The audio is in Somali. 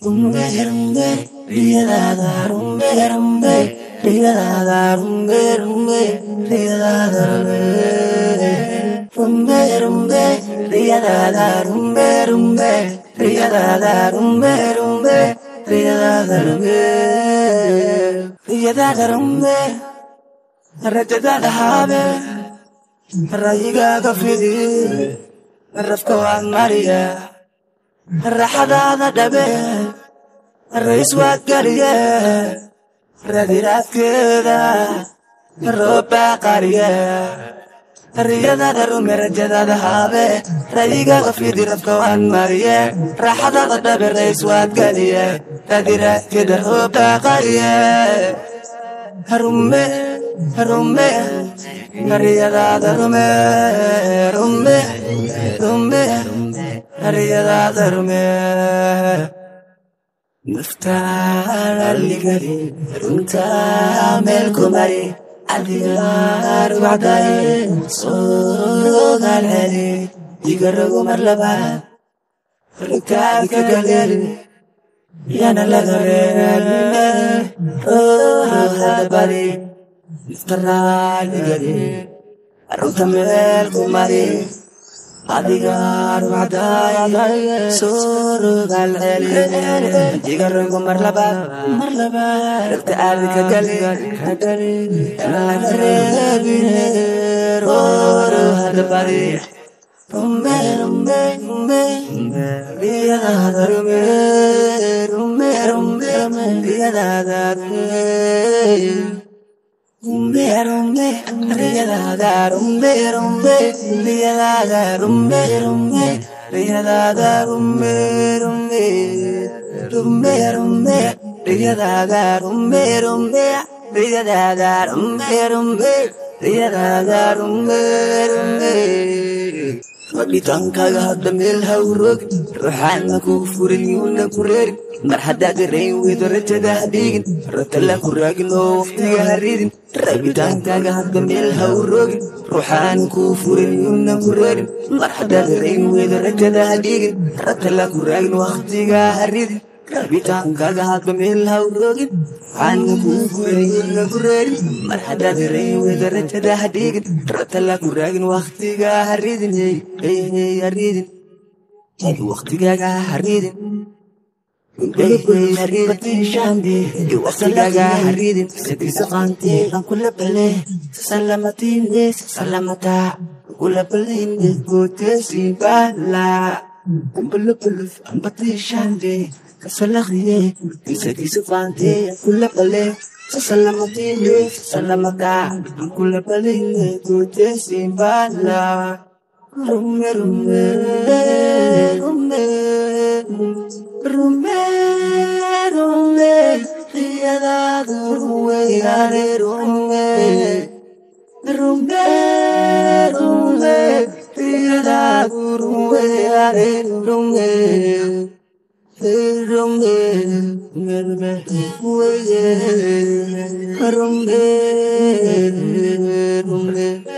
rumbe rumbe riyada rumbe rumbe riyada rumbe rumbe riyada rumbe rumbe riyada rumbe rumbe riyada rumbe rumbe riyada rumbe rajada habe rayiga gafidi rafka waan mariya raxada dhabe rays waa galiya radiraadkeeda rooba qariya riyada rume rajada habe rayiga gafidi rafka waan mariya raxada dhabe rays waa galiya radiraadkeeda rooba qariya rume rume riyada rume rume rume riyada rume نفتح اللي runta meel kumari adigaar wacday soo galheli digaragu mar labaad rikaadka galeli yana laga reebine bari naftaraa ligeli runta meel kumari adigaar wacday soo galheli digaragu mar labaad rikaadka galeli yana laga reebine bari rumbe rumbe rumbe riyada rumbe rumbe rumbe riyada rumbe rumbe riyada rumbe rumbe riyada rumbe rumbe riyada rumbe rumbe rumbe rumbe riyada rumbe rumbe riyada rumbe rumbe riyada rumbe rumbe Wabitanka hadamil hawrog ruuxana ku furiyuna kureer marxada gareyn wedarajada digin ratala ku raagno waqtiga haridin rabitanka hadamil hawrog ruuxana ku furiyuna kureer marxada gareyn wedarajada digin ratala ku raagno waqtiga haridin rabitanka hadamil hawrog ruuxana ku furiyuna kureer marxada gareyn wedarajada digin ratala ku raagno waqtiga haridin haridin waqtiga haridin وقتك حريد سكي سقانتي كل بلي سلامتين سلامتا كل بلين كوتسي بالا كل بلف أمبتي شاندي كسلخي سكي سقانتي كل بلي سلامتين سلامتا كل بلين كوتسي بالا رمي رمي رمي رمي رمي رياضة رمي رمي رمي رمي رياضة رمي رمي رمي رمي رمي